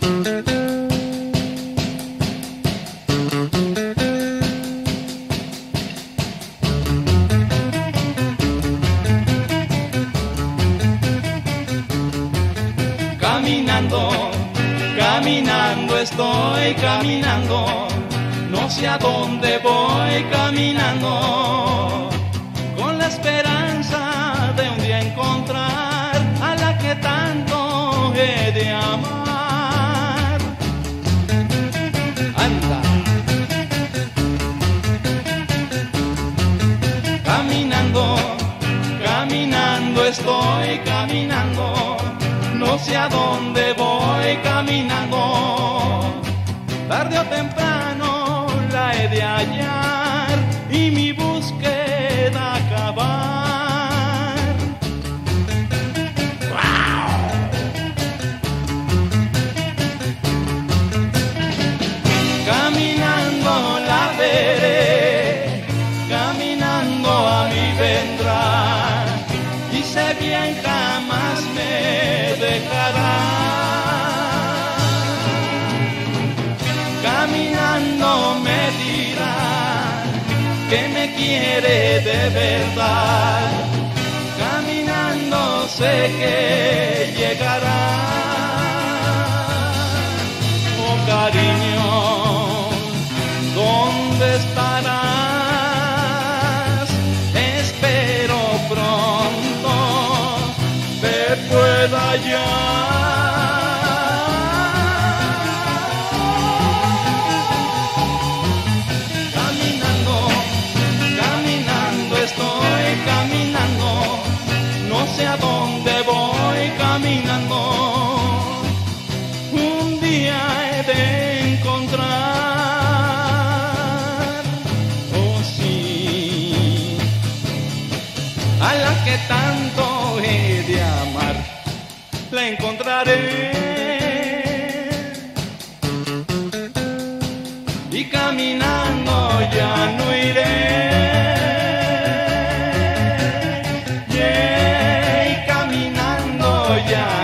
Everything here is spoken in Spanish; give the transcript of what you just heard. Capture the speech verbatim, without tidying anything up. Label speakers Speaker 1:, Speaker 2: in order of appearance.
Speaker 1: Caminando, caminando estoy caminando, no sé a dónde voy caminando, con la esperanza de un día encontrar a la que tanto he de amar. Anda. Caminando, caminando estoy caminando, no sé a dónde voy caminando, tarde o temprano la he de hallar y mi búsqueda acabar. ¡Wow! Caminando la veré, caminando a mí vendrá, y sé bien jamás me dejará. Caminando me dirá que me quiere de verdad, caminando sé que llegará. Oh cariño, ¿dónde estarás? Espero pronto te pueda hallar. Caminando, caminando estoy caminando, no sé a dónde voy caminando, un día he de encontrar, oh sí, a la que tanto he de amar, la encontraré. Y caminando ya no iré, yeah, y caminando ya